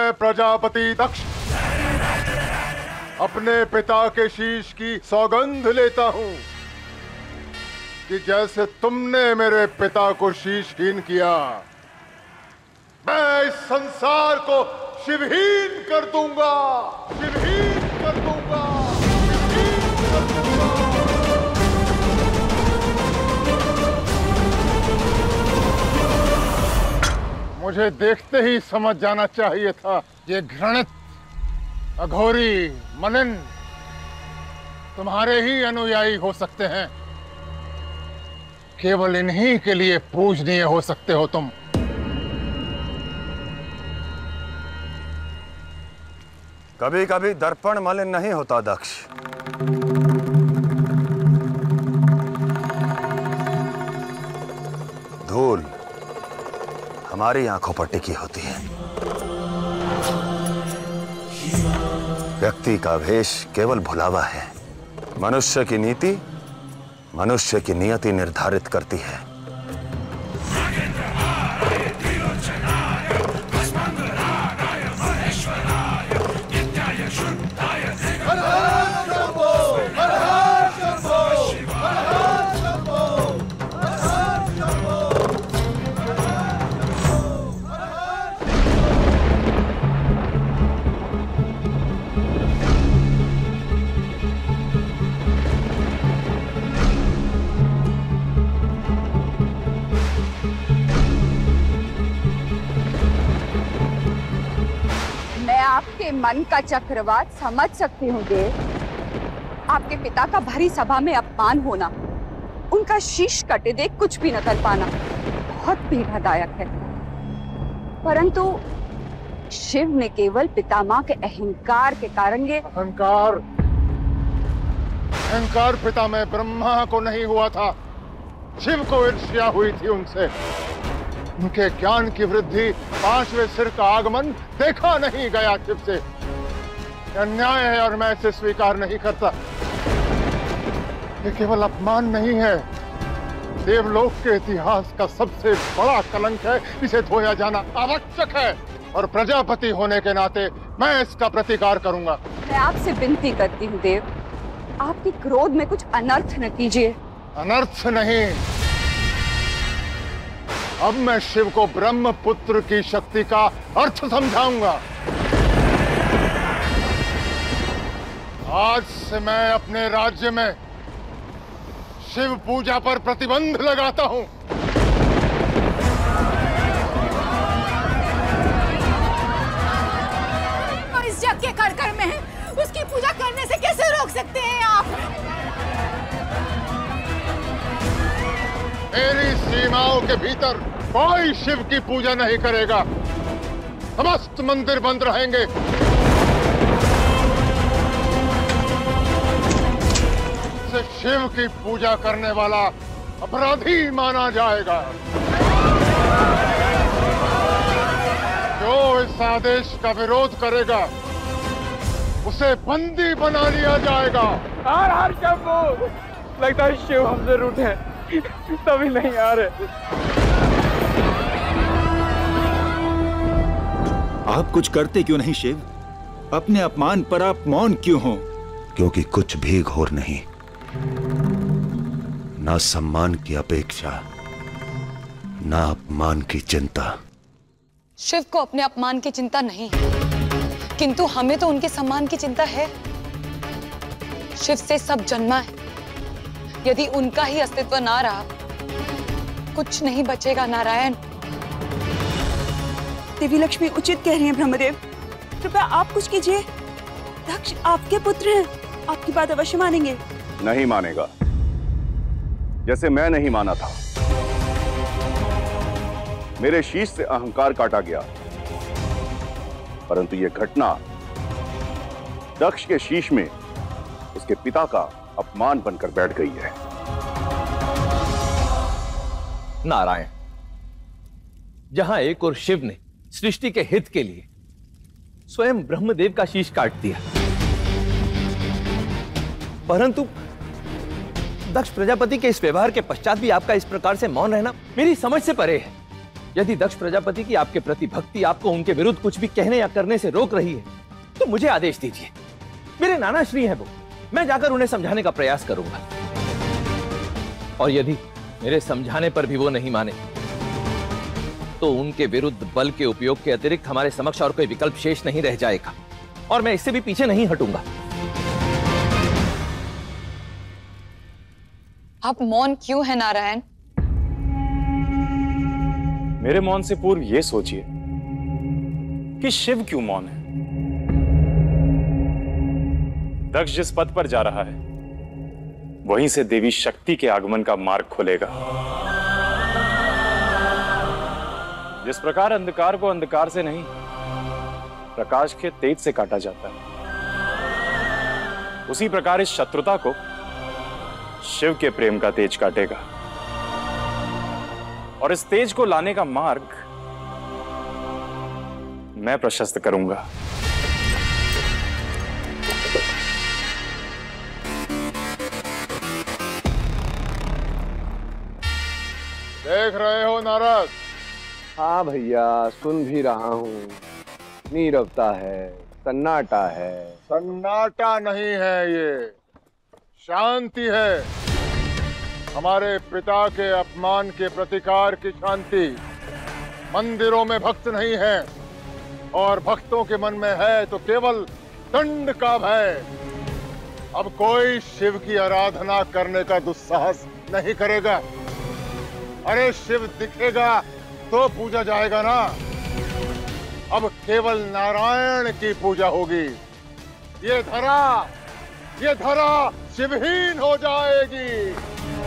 मैं प्रजापति दक्ष अपने पिता के शीश की सौगंध लेता हूं कि जैसे तुमने मेरे पिता को शीशहीन किया, मैं इस संसार को शिवहीन कर दूंगा, शिवहीन कर दूंगा, शिवहीन कर दूंगा। मुझे देखते ही समझ जाना चाहिए था ये घृणित अघोरी मलिन तुम्हारे ही अनुयायी हो सकते हैं। केवल इन्हीं के लिए पूजनीय हो सकते हो तुम। कभी कभी दर्पण मलिन नहीं होता दक्ष। धूल हमारी आंखों पर टिकी होती है। व्यक्ति का वेश केवल भुलावा है। मनुष्य की नीति मनुष्य की नियति निर्धारित करती है। आपके मन का चक्रवात समझ सकती हूँ देव। आपके पिता का भरी सभा में अपमान होना, उनका शीश कटे देख कुछ भी न कर पाना बहुत पीड़ादायक है। परंतु शिव ने केवल पितामह के अहंकार के कारण ये अहंकार पिता में ब्रह्मा को नहीं हुआ था, शिव को ईर्ष्या हुई थी उनसे। उनके ज्ञान की वृद्धि, पांचवें सिर का आगमन देखा नहीं गया शिव से। अन्याय है और मैं इसे स्वीकार नहीं करता। ये केवल अपमान नहीं है, देवलोक के इतिहास का सबसे बड़ा कलंक है। इसे धोया जाना आवश्यक है और प्रजापति होने के नाते मैं इसका प्रतिकार करूंगा। मैं आपसे विनती करती हूँ देव, आपके क्रोध में कुछ अनर्थ न कीजिए। अनर्थ नहीं, अब मैं शिव को ब्रह्मपुत्र की शक्ति का अर्थ समझाऊंगा। आज से मैं अपने राज्य में शिव पूजा पर प्रतिबंध लगाता हूं। और इस जग के कण-कण में है, उसकी पूजा करने से कैसे रोक सकते हैं आप? मेरी सीमाओं के भीतर कोई शिव की पूजा नहीं करेगा। समस्त मंदिर बंद रहेंगे। इसे शिव की पूजा करने वाला अपराधी माना जाएगा। जो इस आदेश का विरोध करेगा उसे बंदी बना लिया जाएगा। हर हर शंभू, लगता है शिव हमसे रूठे तभी नहीं आ रहे। आप कुछ करते क्यों नहीं शिव? अपने अपमान पर आप मौन क्यों हो? क्योंकि कुछ भी घोर नहीं। ना सम्मान की अपेक्षा, ना अपमान की चिंता। शिव को अपने अपमान की चिंता नहीं है, किंतु हमें तो उनके सम्मान की चिंता है। शिव से सब जन्मा है, यदि उनका ही अस्तित्व ना रहा, कुछ नहीं बचेगा नारायण। देवी लक्ष्मी उचित कह रही हैं ब्रह्मदेव, कृपया आप कुछ कीजिए। दक्ष आपके पुत्र हैं, आपकी बात अवश्य मानेंगे। नहीं मानेगा, जैसे मैं नहीं माना था। मेरे शीश से अहंकार काटा गया, परंतु यह घटना दक्ष के शीश में उसके पिता का अपमान बनकर बैठ गई है। नारायण, जहां एक और शिव ने सृष्टि के हित के लिए स्वयं ब्रह्मदेव का शीश काट दिया, परंतु दक्ष प्रजापति के इस व्यवहार के पश्चात भी आपका इस प्रकार से मौन रहना मेरी समझ से परे है। यदि दक्ष प्रजापति की आपके प्रति भक्ति आपको उनके विरुद्ध कुछ भी कहने या करने से रोक रही है तो मुझे आदेश दीजिए। मेरे नाना श्री हैं वो, मैं जाकर उन्हें समझाने का प्रयास करूंगा। और यदि मेरे समझाने पर भी वो नहीं माने तो उनके विरुद्ध बल के उपयोग के अतिरिक्त हमारे समक्ष और कोई विकल्प शेष नहीं रह जाएगा, और मैं इससे भी पीछे नहीं हटूंगा। आप मौन क्यों है नारायण? मेरे मौन से पूर्व यह सोचिए कि शिव क्यों मौन है। दक्ष जिस पथ पर जा रहा है वहीं से देवी शक्ति के आगमन का मार्ग खुलेगा। जिस प्रकार अंधकार को अंधकार से नहीं प्रकाश के तेज से काटा जाता है, उसी प्रकार इस शत्रुता को शिव के प्रेम का तेज काटेगा, और इस तेज को लाने का मार्ग मैं प्रशस्त करूंगा। देख रहे हो नारद? हाँ भैया, सुन भी रहा हूँ। नीरवता है, सन्नाटा है। सन्नाटा नहीं है, ये शांति है। हमारे पिता के अपमान के प्रतिकार की शांति। मंदिरों में भक्त नहीं है, और भक्तों के मन में है तो केवल दंड का भय। अब कोई शिव की आराधना करने का दुस्साहस नहीं करेगा। अरे शिव दिखेगा तो पूजा जाएगा ना। अब केवल नारायण की पूजा होगी। ये धरा शिवहीन हो जाएगी।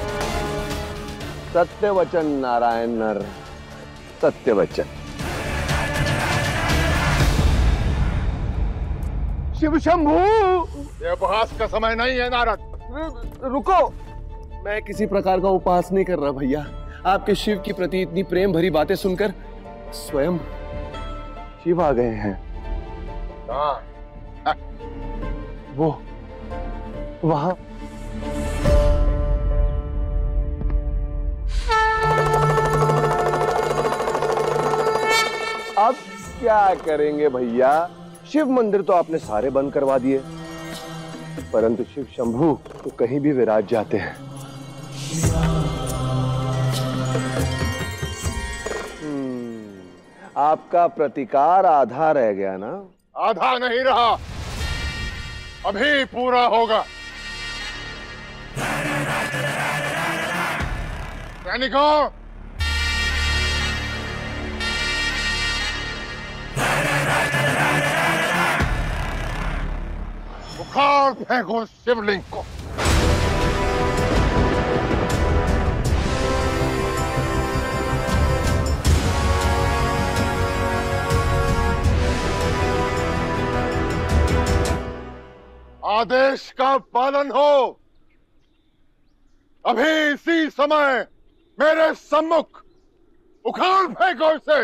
सत्य वचन नारायण नर, सत्य वचन। शिव शंभू, ये उपहास का समय नहीं है नारद। रुको, मैं किसी प्रकार का उपहास नहीं कर रहा भैया। आपके शिव के प्रति इतनी प्रेम भरी बातें सुनकर स्वयं शिव आ गए हैं। वो वहां। अब क्या करेंगे भैया? शिव मंदिर तो आपने सारे बंद करवा दिए, परंतु शिव शंभू तो कहीं भी विराज जाते हैं। आपका प्रतिकार आधा रह गया ना? आधा नहीं रहा, अभी पूरा होगा। सैनिकों, उखाड़ फेंको शिवलिंग को। आदेश का पालन हो। अभी इसी समय मेरे सम्मुख उखाड़ फेंको इसे।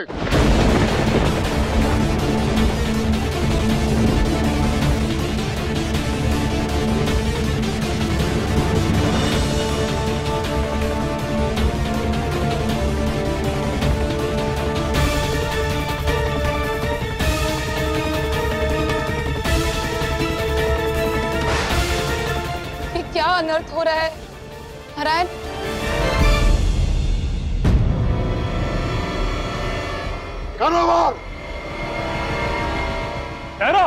क्या अनर्थ हो रहा है नारायण? करो वार। ठहरो।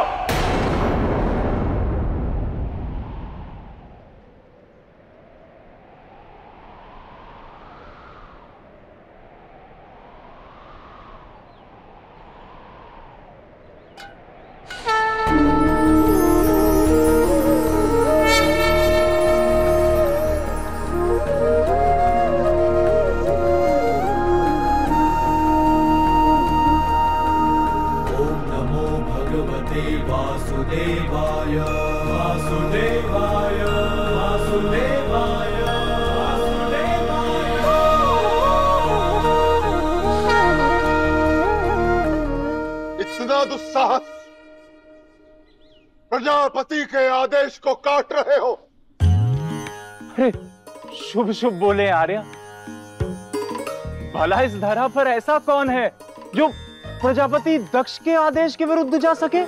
इतना दुस्साहस, प्रजापति के आदेश को काट रहे हो। अरे शुभ शुभ बोले आर्या। भला इस धरा पर ऐसा कौन है जो प्रजापति दक्ष के आदेश के विरुद्ध जा सके?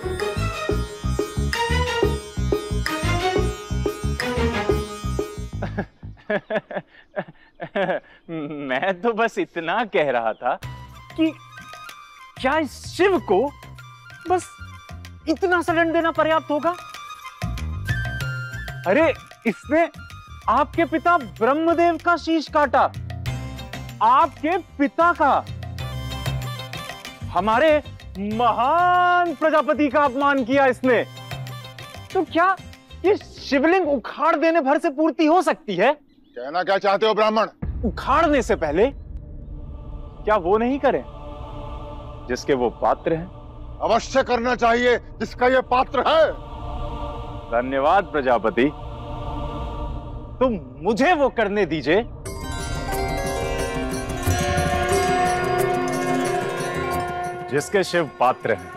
मैं तो बस इतना कह रहा था कि क्या इस शिव को बस इतना सा दंड देना पर्याप्त होगा? अरे इसने आपके पिता ब्रह्मदेव का शीश काटा, आपके पिता का, हमारे महान प्रजापति का अपमान किया इसने। तो क्या ये शिवलिंग उखाड़ देने भर से पूर्ति हो सकती है? कहना क्या चाहते हो ब्राह्मण? उखाड़ने से पहले क्या वो नहीं करें जिसके वो पात्र हैं? अवश्य करना चाहिए जिसका ये पात्र है। धन्यवाद प्रजापति, तुम मुझे वो करने दीजिए जिसके शिव पात्र हैं।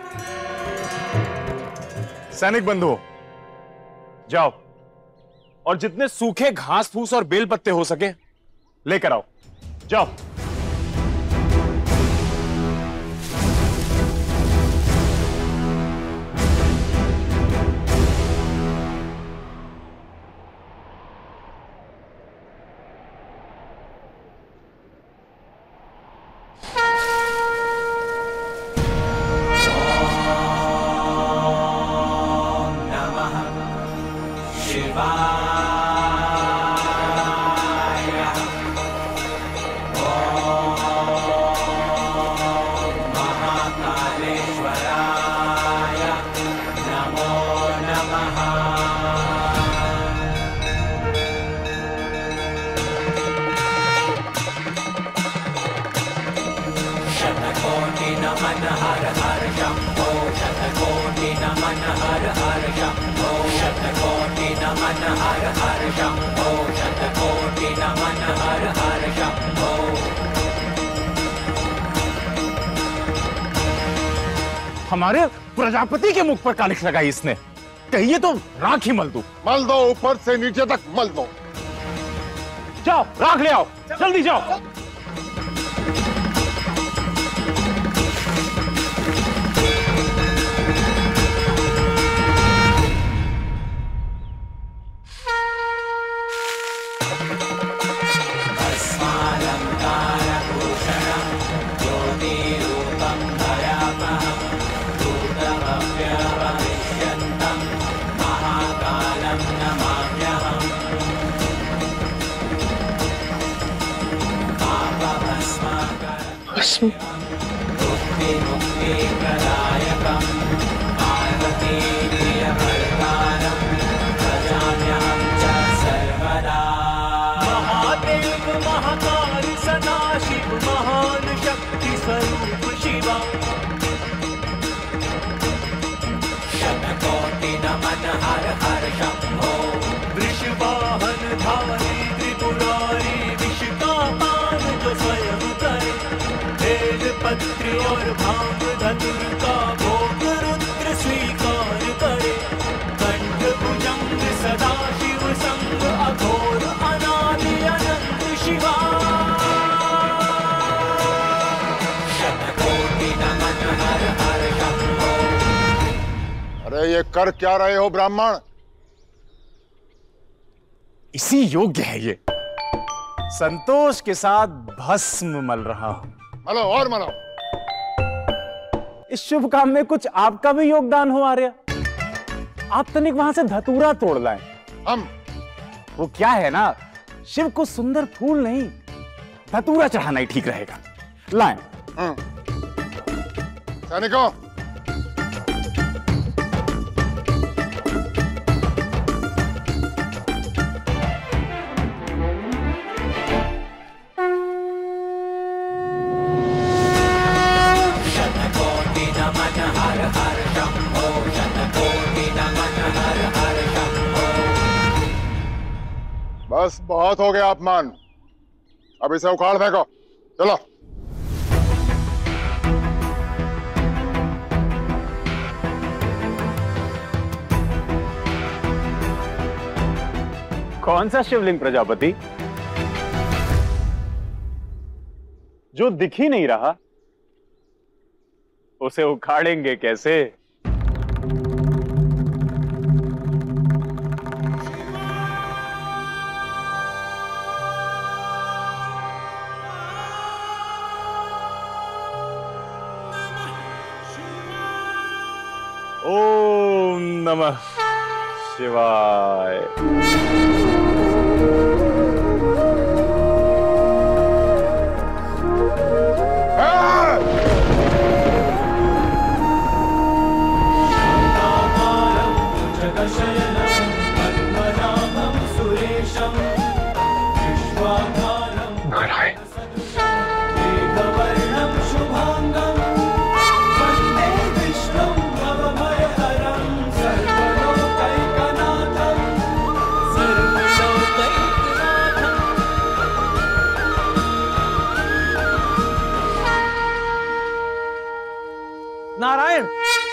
सैनिक बंधुओं, जाओ और जितने सूखे घास फूस और बेल पत्ते हो सके लेकर आओ। जाओ। हमारे प्रजापति के मुख पर कालिख लगाई इसने, कहिए तो राख ही मल दो। मल दो, ऊपर से नीचे तक मल दो। जाओ राख ले आओ, जल्दी जाओ। महादेव महाकाल सदाशिव महान शक्ति स्वरूप शिवा, शतकोटि नमन हर हर शंभो, वृषवाहन धारी त्रिपुरारी, विष का पान जो स्वयं करे, बेल पत्र और भांग धतुर का भोग रुद्र स्वीकार करे, कंठ भुजंग सदा शिव संग अघोर अनादि अनंत शिवा, शतकोटि नमन हर हर शंभो। अरे ये कर क्या रहे हो ब्राह्मण? इसी योग्य है ये, संतोष के साथ भस्म मल रहा हूं। मलो और मलो। इस शुभ काम में कुछ आपका भी योगदान हो आर्य। आप तनिक वहां से धतूरा तोड़ लाएं। हम वो क्या है ना, शिव को सुंदर फूल नहीं धतूरा चढ़ाना ही ठीक रहेगा। लाएं। सैनिकों, बस बहुत हो गया अपमान, अब इसे उखाड़ फेंको। चलो। कौन सा शिवलिंग प्रजापति? जो दिख ही नहीं रहा उसे उखाड़ेंगे कैसे? ओम नमः शिवाय। नारायण, नारायण,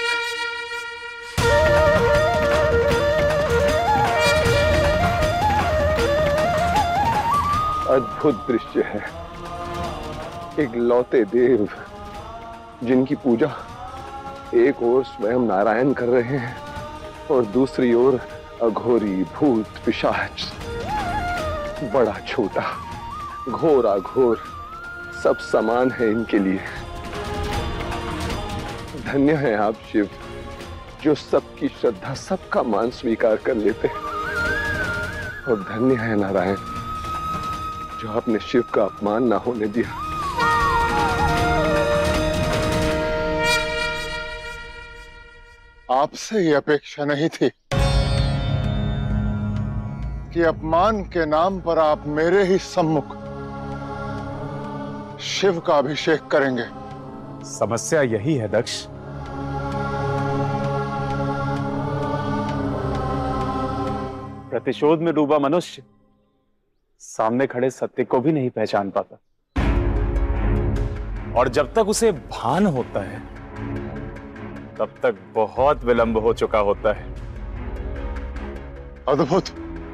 अद्भुत दृश्य है। इकलौते देव जिनकी पूजा एक ओर स्वयं नारायण कर रहे हैं और दूसरी ओर अघोरी भूत पिशाच, बड़ा छोटा घोर अघोर सब समान है इनके लिए। धन्य है आप शिव, जो सबकी श्रद्धा, सबका मान स्वीकार कर लेते हैं। और धन्य है नारायण, जो आपने शिव का अपमान ना होने दिया। आपसे ये अपेक्षा नहीं थी कि अपमान के नाम पर आप मेरे ही सम्मुख शिव का अभिषेक करेंगे। समस्या यही है दक्ष। प्रतिशोध में डूबा मनुष्य सामने खड़े सत्य को भी नहीं पहचान पाता, और जब तक उसे भान होता है तब तक बहुत विलंब हो चुका होता है। अद्भुत,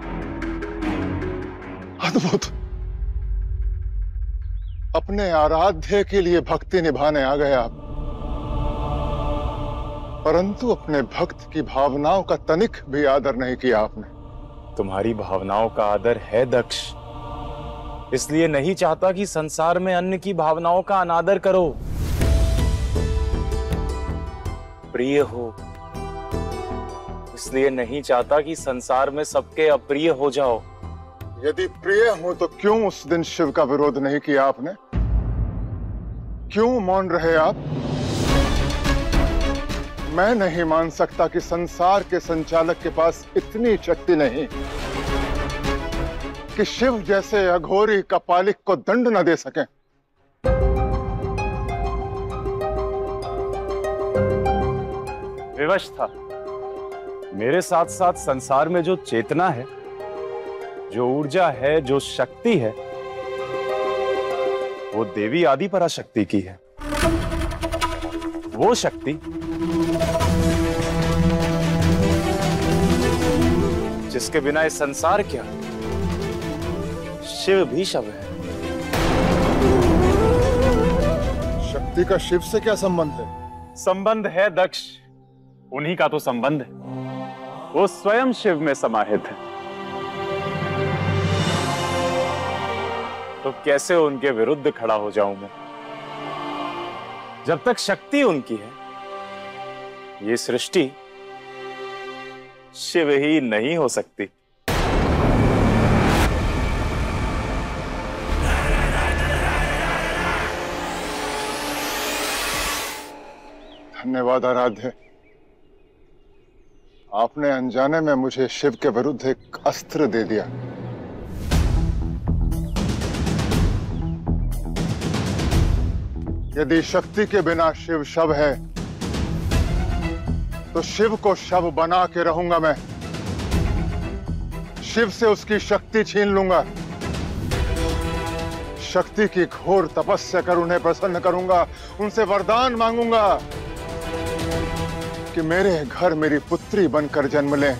अद्भुत। अपने आराध्य के लिए भक्ति निभाने आ गए आप, परंतु अपने भक्त की भावनाओं का तनिक भी आदर नहीं किया आपने। तुम्हारी भावनाओं का आदर है दक्ष, इसलिए नहीं चाहता कि संसार में अन्य की भावनाओं का अनादर करो। प्रिय हो, इसलिए नहीं चाहता कि संसार में सबके अप्रिय हो जाओ। यदि प्रिय हो तो क्यों उस दिन शिव का विरोध नहीं किया आपने? क्यों मौन रहे आप? मैं नहीं मान सकता कि संसार के संचालक के पास इतनी शक्ति नहीं कि शिव जैसे अघोरी कपालिक को दंड न दे सके। विवश था। मेरे साथ साथ संसार में जो चेतना है, जो ऊर्जा है, जो शक्ति है, वो देवी आदि पराशक्ति की है। वो शक्ति जिसके बिना इस संसार क्या, शिव भी शव है। शक्ति का शिव से क्या संबंध है? संबंध है दक्ष, उन्हीं का तो संबंध है। वो स्वयं शिव में समाहित है, तो कैसे उनके विरुद्ध खड़ा हो जाऊं मैं? जब तक शक्ति उनकी है, ये सृष्टि शिव ही नहीं हो सकती। धन्यवाद आराध्य, आपने अनजाने में मुझे शिव के विरुद्ध एक अस्त्र दे दिया। यदि शक्ति के बिना शिव शव है, तो शिव को शव बना के रहूंगा मैं। शिव से उसकी शक्ति छीन लूंगा, शक्ति की घोर तपस्या कर उन्हें प्रसन्न करूंगा, उनसे वरदान मांगूंगा कि मेरे घर मेरी पुत्री बनकर जन्म ले,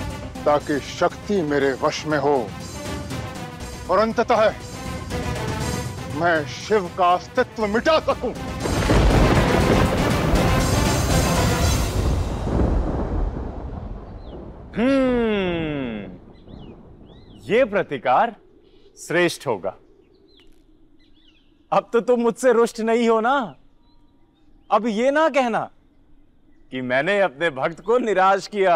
ताकि शक्ति मेरे वश में हो और अंततः मैं शिव का अस्तित्व मिटा सकूं। ये प्रतिकार श्रेष्ठ होगा। अब तो तुम मुझसे रुष्ट नहीं हो ना। अब ये ना कहना कि मैंने अपने भक्त को निराश किया।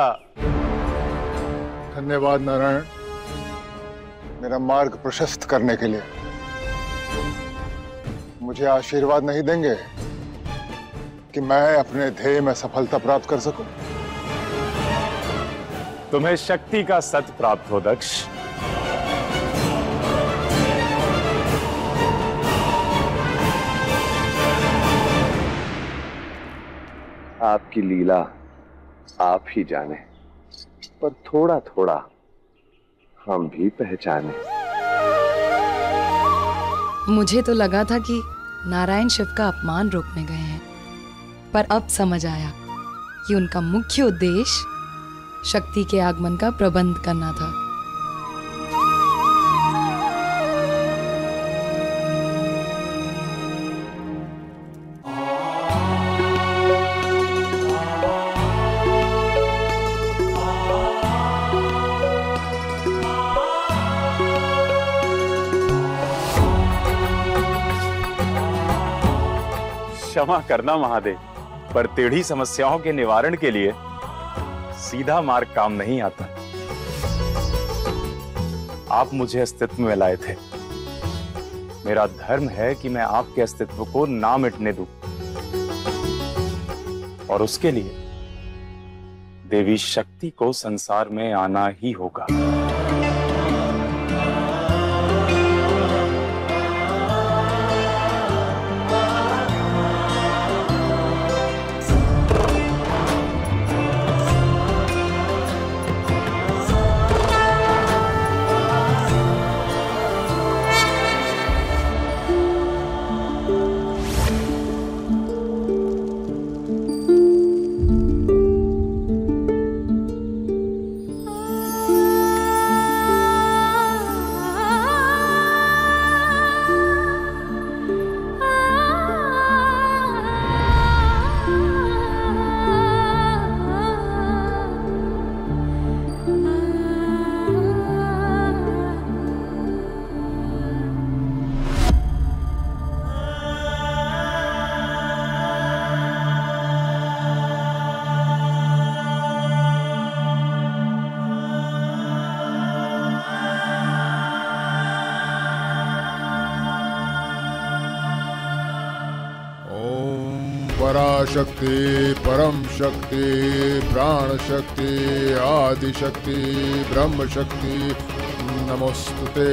धन्यवाद नारायण, मेरा मार्ग प्रशस्त करने के लिए। मुझे आशीर्वाद नहीं देंगे कि मैं अपने ध्येय में सफलता प्राप्त कर सकूं? तुम्हें शक्ति का सत प्राप्त हो दक्ष। आपकी लीला आप ही जाने, पर थोड़ा थोड़ा हम भी पहचाने। मुझे तो लगा था कि नारायण शिव का अपमान रोकने गए हैं, पर अब समझ आया कि उनका मुख्य उद्देश्य शक्ति के आगमन का प्रबंध करना था। क्षमा करना महादेव, पर टेढ़ी समस्याओं के निवारण के लिए सीधा मार्ग काम नहीं आता। आप मुझे अस्तित्व में लाए थे। मेरा धर्म है कि मैं आपके अस्तित्व को ना मिटने दूं, और उसके लिए देवी शक्ति को संसार में आना ही होगा। पराशक्ति, परम शक्ति, प्राण शक्ति, आदि शक्ति, ब्रह्म शक्ति, नमोस्तुते।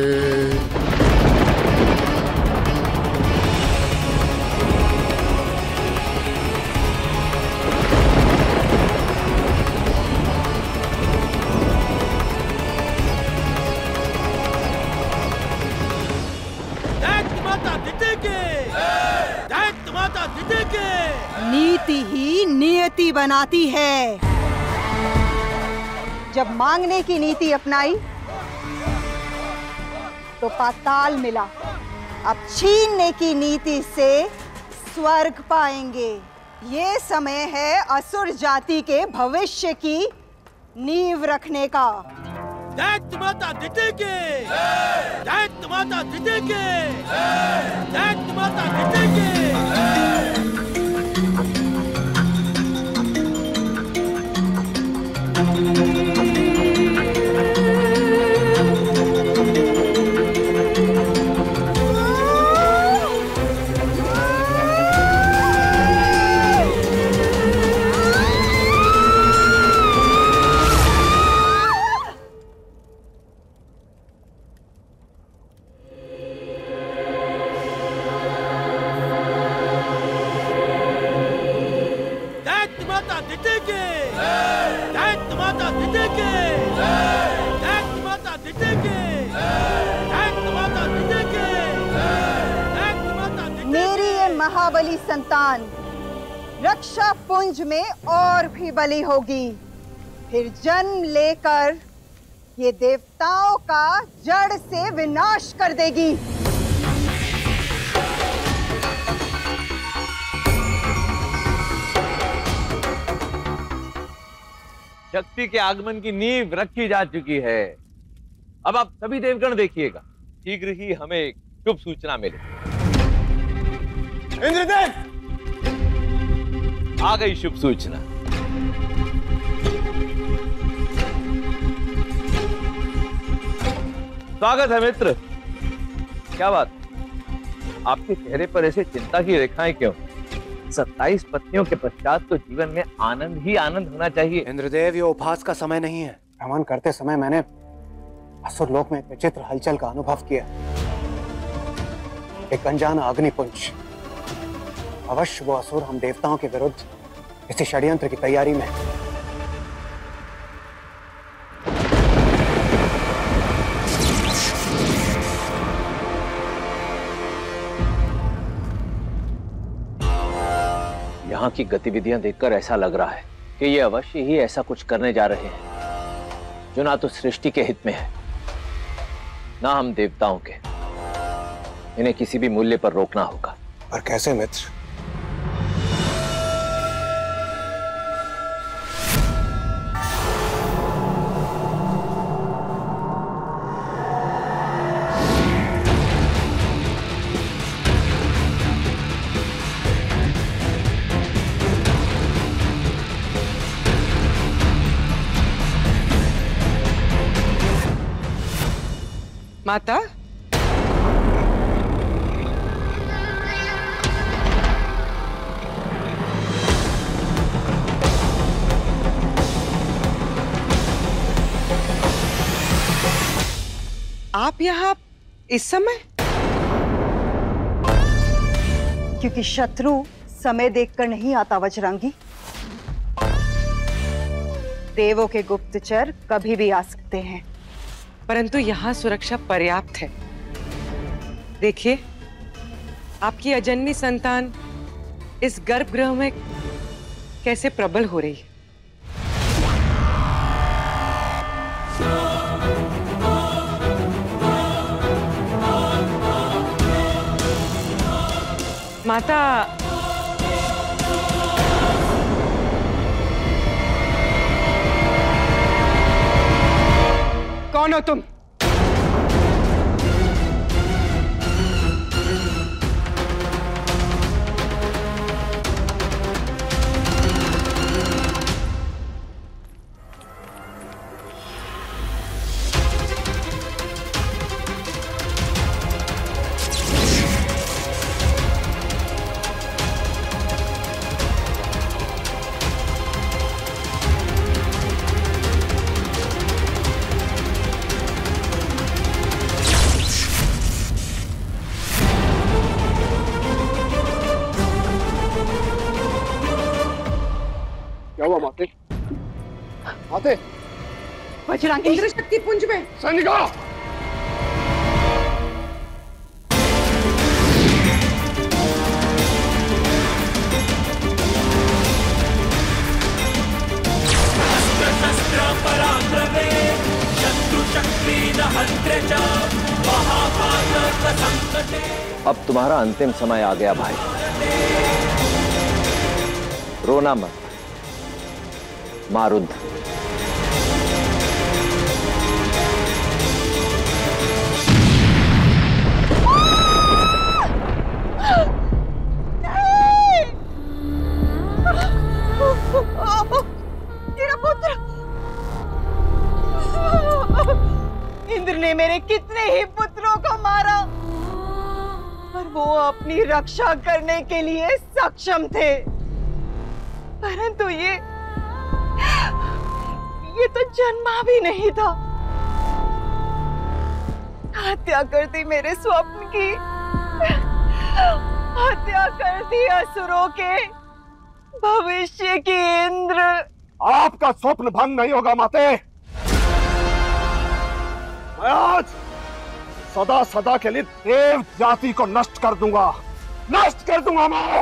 नीति ही नियति बनाती है। जब मांगने की नीति अपनाई तो पाताल मिला, अब छीनने की नीति से स्वर्ग पाएंगे। ये समय है असुर जाति के भविष्य की नींव रखने का। दैत्य माता दिते के, दैत्य माता दिते के, दैत्य माता दिते के। महाबली संतान रक्षा पुंज में और भी बली होगी, फिर जन्म लेकर ये देवताओं का जड़ से विनाश कर देगी। शक्ति के आगमन की नींव रखी जा चुकी है। अब आप सभी देवगण देखिएगा, शीघ्र ही हमें शुभ सूचना मिले। इंद्रदेव, आ गई शुभ सूचना। स्वागत है मित्र। क्या बात, आपके चेहरे पर ऐसे चिंता की रेखाएं क्यों? 27 पत्नियों के पश्चात तो जीवन में आनंद ही आनंद होना चाहिए। इंद्रदेव, ये उपहास का समय नहीं है। भ्रमण करते समय मैंने असुर लोक में विचित्र हलचल का अनुभव किया। एक अनजाना अग्निपुंज। अवश्य वो असुर हम देवताओं के विरुद्ध किसी षड्यंत्र की तैयारी में। यहाँ की गतिविधियां देखकर ऐसा लग रहा है कि ये अवश्य ही ऐसा कुछ करने जा रहे हैं जो ना तो सृष्टि के हित में है, ना हम देवताओं के। इन्हें किसी भी मूल्य पर रोकना होगा। और कैसे मित्र? माता, आप यहाँ इस समय? क्योंकि शत्रु समय देखकर नहीं आता वज्रांगी। देवों के गुप्तचर कभी भी आ सकते हैं, परंतु यहाँ सुरक्षा पर्याप्त है। देखिए, आपकी अजन्मी संतान इस गर्भगृह में कैसे प्रबल हो रही है। माता, कौन हो तुम? माते, माते, वज्रांगी इंद्र शक्ति पुंज में सैनिकों! अब तुम्हारा अंतिम समय आ गया भाई। रोना मत, मारुद्ध। तेरा पुत्र! इंद्र ने मेरे कितने ही पुत्रों को मारा, पर वो अपनी रक्षा करने के लिए सक्षम थे। परंतु ये तो जन्मा भी नहीं था। हत्या कर दी मेरे स्वप्न की, हत्या कर दी असुरों के भविष्य की। इंद्र, आपका स्वप्न भंग नहीं होगा माते। मैं आज सदा सदा के लिए देव जाति को नष्ट कर दूंगा, नष्ट कर दूंगा मैं।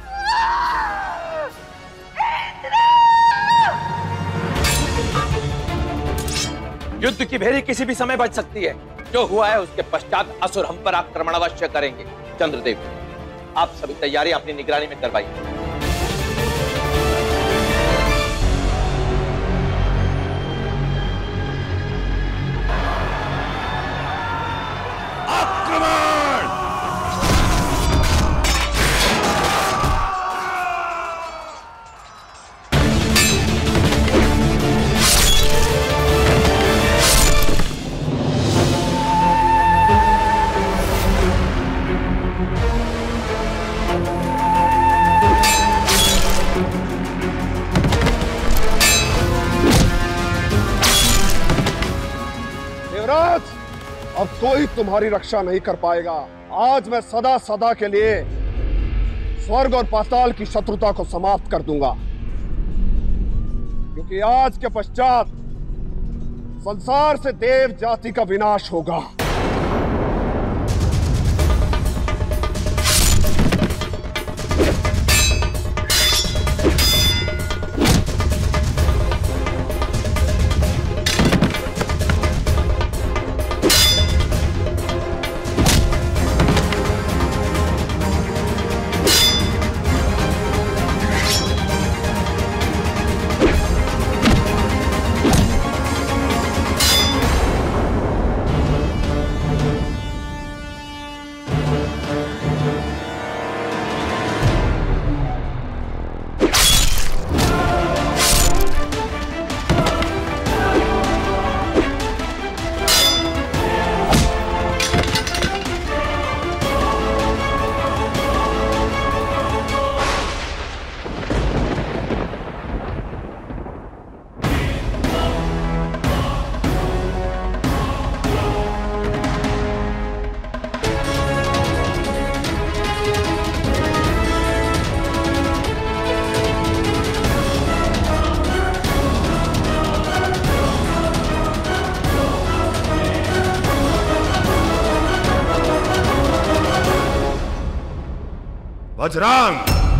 युद्ध की भेरी किसी भी समय बच सकती है। जो हुआ है उसके पश्चात असुर हम पर आक्रमण अवश्य करेंगे। चंद्रदेव, आप सभी तैयारी अपनी निगरानी में करवाइए। तुम्हारी रक्षा नहीं कर पाएगा। आज मैं सदा सदा के लिए स्वर्ग और पाताल की शत्रुता को समाप्त कर दूंगा, क्योंकि आज के पश्चात संसार से देव जाति का विनाश होगा। वज्रांग,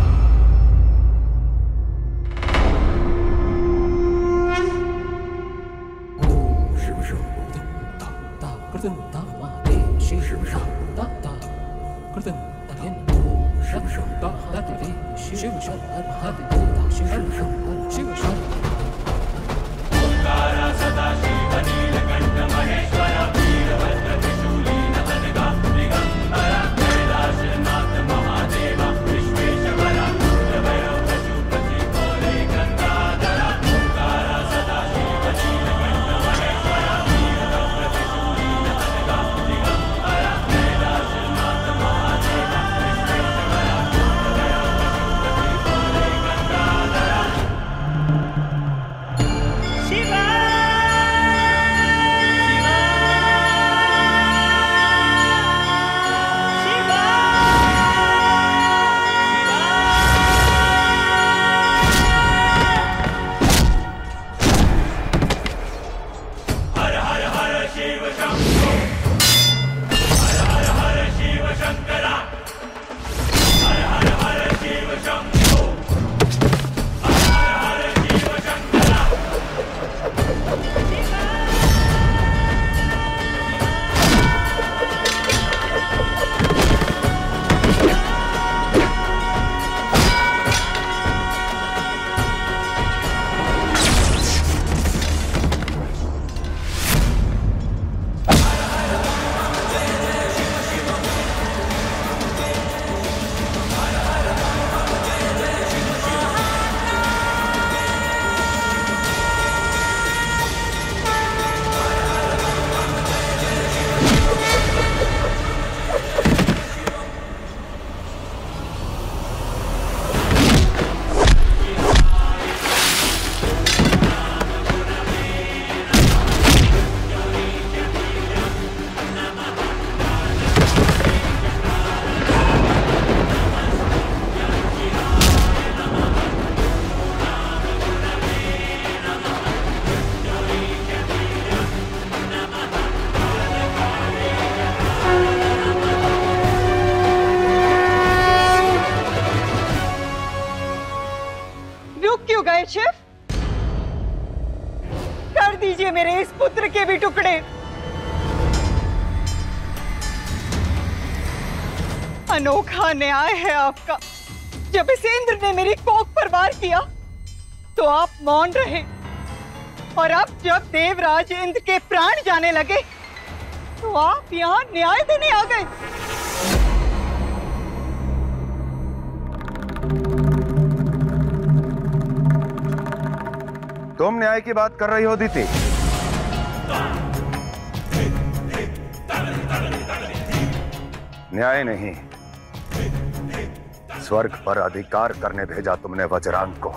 कर दीजिए मेरे इस पुत्र के भी टुकड़े। अनोखा न्याय है आपका। जब इस इंद्र ने मेरी कोख पर वार किया तो आप मौन रहे, और अब जब देवराज इंद्र के प्राण जाने लगे तो आप यहाँ न्याय देने आ गए। तुम न्याय की बात कर रही हो दीदी? न्याय नहीं, स्वर्ग पर अधिकार करने भेजा तुमने वज्रांग को।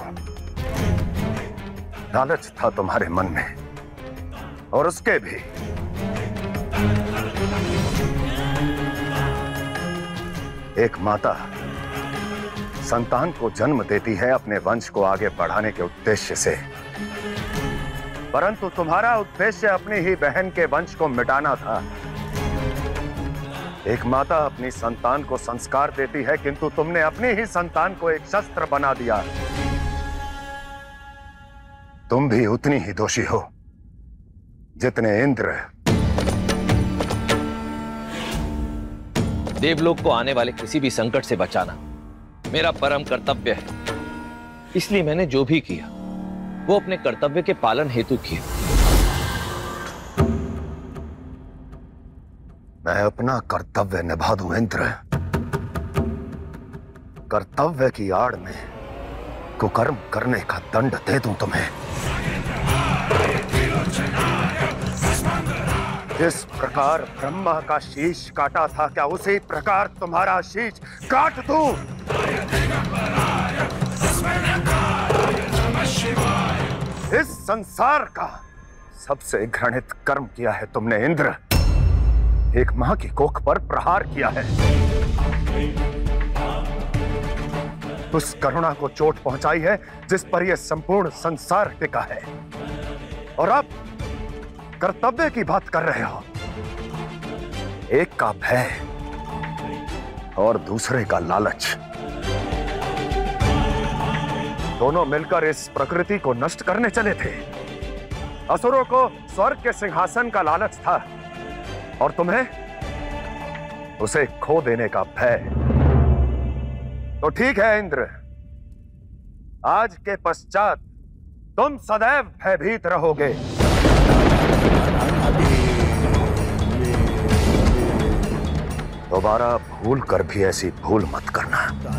लालच था तुम्हारे मन में, और उसके भी एक माता संतान को जन्म देती है अपने वंश को आगे बढ़ाने के उद्देश्य से, परंतु तुम्हारा उद्देश्य अपनी ही बहन के वंश को मिटाना था। एक माता अपनी संतान को संस्कार देती है, किंतु तुमने अपनी ही संतान को एक शस्त्र बना दिया। तुम भी उतनी ही दोषी हो जितने इंद्र। देवलोक को आने वाले किसी भी संकट से बचाना मेरा परम कर्तव्य है, इसलिए मैंने जो भी किया वो अपने कर्तव्य के पालन हेतु किया। मैं अपना कर्तव्य निभा दूं इंद्र, कर्तव्य की आड़ में कुकर्म करने का दंड दे दूं तुम्हें। जिस प्रकार ब्रह्मा का शीश काटा था, क्या उसी प्रकार तुम्हारा शीश काट दूं? इस संसार का सबसे घृणित कर्म किया है तुमने इंद्र। एक मां की कोख पर प्रहार किया है, उस करुणा को चोट पहुंचाई है जिस पर यह संपूर्ण संसार टिका है, और अब कर्तव्य की बात कर रहे हो। एक का भय और दूसरे का लालच, दोनों मिलकर इस प्रकृति को नष्ट करने चले थे। असुरों को स्वर्ग के सिंहासन का लालच था और तुम्हें उसे खो देने का भय। तो ठीक है इंद्र, आज के पश्चात तुम सदैव भयभीत रहोगे। दोबारा भूल कर भी ऐसी भूल मत करना।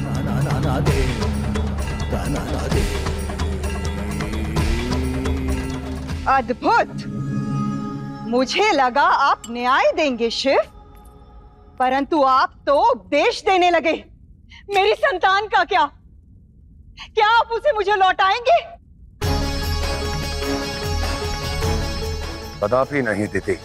अद्भुत! मुझे लगा आप न्याय देंगे शिव, परंतु आप तो उपदेश देने लगे। मेरी संतान का क्या? क्या आप उसे मुझे लौटाएंगे? कदापि नहीं दीदी,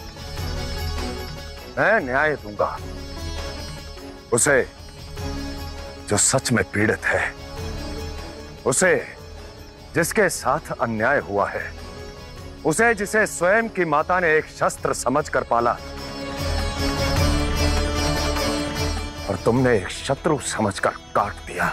मैं न्याय दूंगा उसे जो सच में पीड़ित है, उसे जिसके साथ अन्याय हुआ है, उसे जिसे स्वयं की माता ने एक शस्त्र समझकर पाला और तुमने एक शत्रु समझकर काट दिया।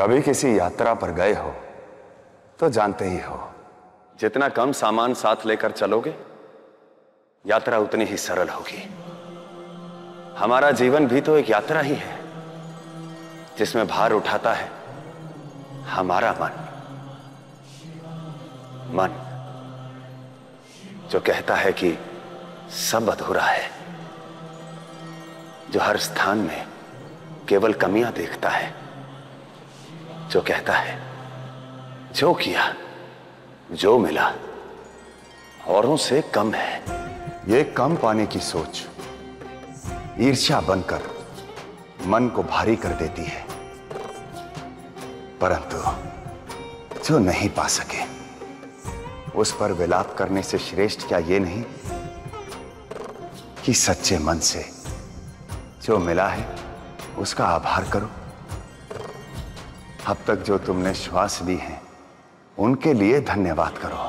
कभी किसी यात्रा पर गए हो तो जानते ही हो, जितना कम सामान साथ लेकर चलोगे यात्रा उतनी ही सरल होगी। हमारा जीवन भी तो एक यात्रा ही है जिसमें भार उठाता है हमारा मन जो कहता है कि सब अधूरा है, जो हर स्थान में केवल कमियां देखता है, जो कहता है जो किया जो मिला औरों से कम है। ये कम पाने की सोच ईर्ष्या बनकर मन को भारी कर देती है, परंतु जो नहीं पा सके उस पर विलाप करने से श्रेष्ठ क्या ये नहीं कि सच्चे मन से जो मिला है उसका आभार करो। अब तक जो तुमने श्वास ली है उनके लिए धन्यवाद करो।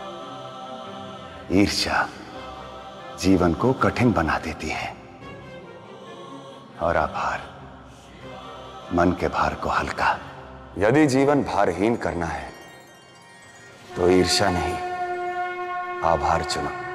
ईर्ष्या जीवन को कठिन बना देती है और आभार मन के भार को हल्का। यदि जीवन भारहीन करना है तो ईर्ष्या नहीं आभार चुनो।